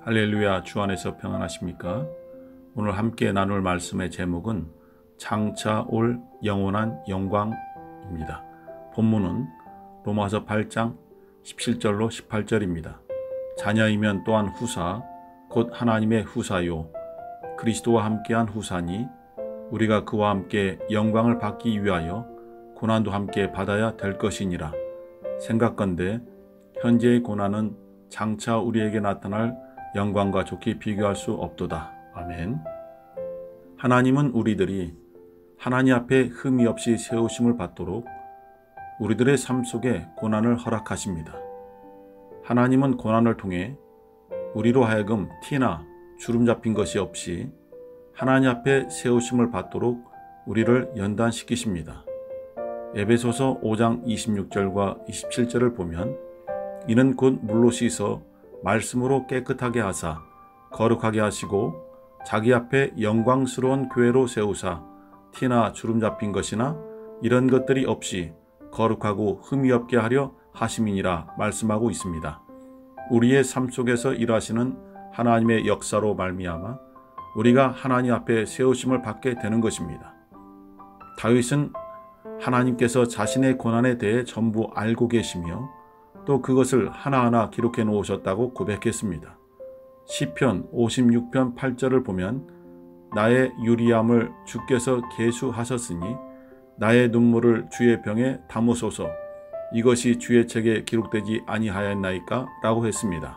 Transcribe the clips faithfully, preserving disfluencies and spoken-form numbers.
할렐루야, 주 안에서 평안하십니까? 오늘 함께 나눌 말씀의 제목은 장차 올 영원한 영광입니다. 본문은 로마서 팔 장 십칠 절로 십팔 절입니다. 자녀이면 또한 후사, 곧 하나님의 후사요, 그리스도와 함께한 후사니 우리가 그와 함께 영광을 받기 위하여 고난도 함께 받아야 될 것이니라. 생각건대 현재의 고난은 장차 우리에게 나타날 영광과 좋게 비교할 수 없도다. 아멘. 하나님은 우리들이 하나님 앞에 흠이 없이 세우심을 받도록 우리들의 삶 속에 고난을 허락하십니다. 하나님은 고난을 통해 우리로 하여금 티나 주름 잡힌 것이 없이 하나님 앞에 세우심을 받도록 우리를 연단시키십니다. 에베소서 오 장 이십육 절과 이십칠 절을 보면 이는 곧 물로 씻어 말씀으로 깨끗하게 하사 거룩하게 하시고 자기 앞에 영광스러운 교회로 세우사 티나 주름 잡힌 것이나 이런 것들이 없이 거룩하고 흠이 없게 하려 하심이니라 말씀하고 있습니다. 우리의 삶 속에서 일하시는 하나님의 역사로 말미암아 우리가 하나님 앞에 세우심을 받게 되는 것입니다. 다윗은 하나님께서 자신의 고난에 대해 전부 알고 계시며 또 그것을 하나하나 기록해 놓으셨다고 고백했습니다. 시편 오십육 편 팔 절을 보면 나의 유리함을 주께서 계수하셨으니 나의 눈물을 주의 병에 담으소서 이것이 주의 책에 기록되지 아니하였나이까? 라고 했습니다.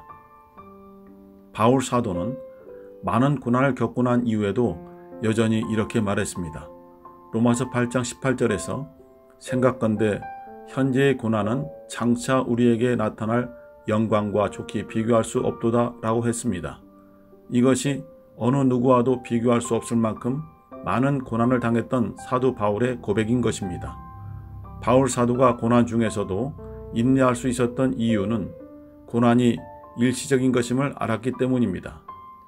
바울 사도는 많은 고난을 겪고 난 이후에도 여전히 이렇게 말했습니다. 로마서 팔 장 십팔 절에서 생각건대 현재의 고난은 장차 우리에게 나타날 영광과 좋게 비교할 수 없도다 라고 했습니다. 이것이 어느 누구와도 비교할 수 없을 만큼 많은 고난을 당했던 사도 바울의 고백인 것입니다. 바울 사도가 고난 중에서도 인내할 수 있었던 이유는 고난이 일시적인 것임을 알았기 때문입니다.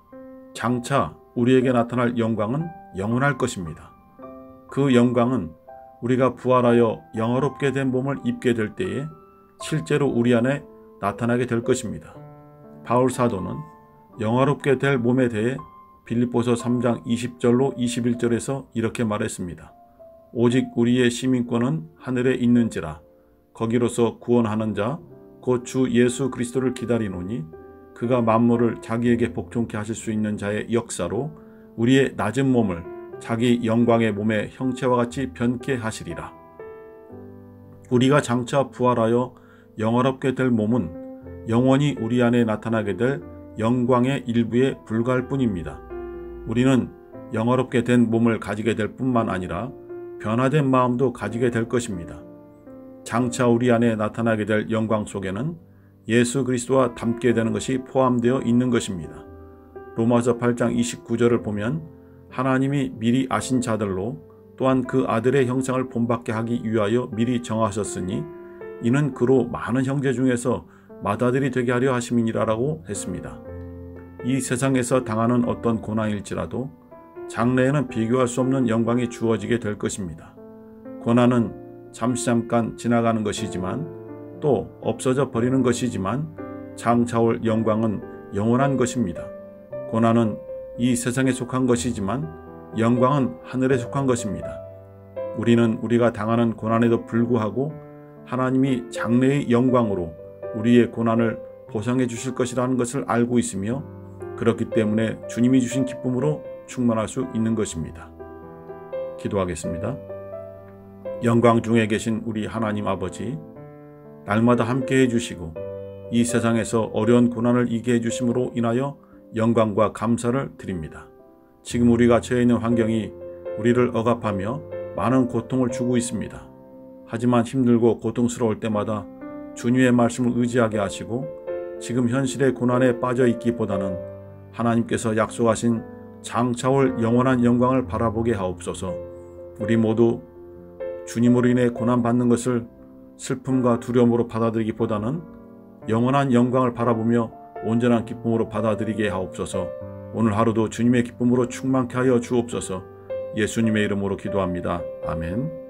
장차 우리에게 나타날 영광은 영원할 것입니다. 그 영광은 우리가 부활하여 영화롭게 된 몸을 입게 될 때에 실제로 우리 안에 나타나게 될 것입니다. 바울 사도는 영화롭게 될 몸에 대해 빌립보서 삼 장 이십 절로 이십일 절에서 이렇게 말했습니다. 오직 우리의 시민권은 하늘에 있는지라 거기로서 구원하는 자 곧 주 예수 그리스도를 기다리노니 그가 만물을 자기에게 복종케 하실 수 있는 자의 역사로 우리의 낮은 몸을 자기 영광의 몸의 형체와 같이 변케 하시리라. 우리가 장차 부활하여 영화롭게 될 몸은 영원히 우리 안에 나타나게 될 영광의 일부에 불과할 뿐입니다. 우리는 영화롭게 된 몸을 가지게 될 뿐만 아니라 변화된 마음도 가지게 될 것입니다. 장차 우리 안에 나타나게 될 영광 속에는 예수 그리스도와 닮게 되는 것이 포함되어 있는 것입니다. 로마서 팔 장 이십구 절을 보면 하나님이 미리 아신 자들로 또한 그 아들의 형상을 본받게 하기 위하여 미리 정하셨으니 이는 그로 많은 형제 중에서 맏아들이 되게 하려 하심이니라라고 했습니다. 이 세상에서 당하는 어떤 고난일지라도 장래에는 비교할 수 없는 영광이 주어지게 될 것입니다. 고난은 잠시 잠깐 지나가는 것이지만 또 없어져 버리는 것이지만 장차 올 영광은 영원한 것입니다. 고난은 이 세상에 속한 것이지만 영광은 하늘에 속한 것입니다. 우리는 우리가 당하는 고난에도 불구하고 하나님이 장래의 영광으로 우리의 고난을 보상해 주실 것이라는 것을 알고 있으며 그렇기 때문에 주님이 주신 기쁨으로 충만할 수 있는 것입니다. 기도하겠습니다. 영광 중에 계신 우리 하나님 아버지, 날마다 함께 해주시고 이 세상에서 어려운 고난을 이기게 해주심으로 인하여 영광과 감사를 드립니다. 지금 우리가 처해 있는 환경이 우리를 억압하며 많은 고통을 주고 있습니다. 하지만 힘들고 고통스러울 때마다 주님의 말씀을 의지하게 하시고 지금 현실의 고난에 빠져 있기보다는 하나님께서 약속하신 장차 올 영원한 영광을 바라보게 하옵소서. 우리 모두 주님으로 인해 고난받는 것을 슬픔과 두려움으로 받아들이기보다는 영원한 영광을 바라보며 온전한 기쁨으로 받아들이게 하옵소서. 오늘 하루도 주님의 기쁨으로 충만케 하여 주옵소서. 예수님의 이름으로 기도합니다. 아멘.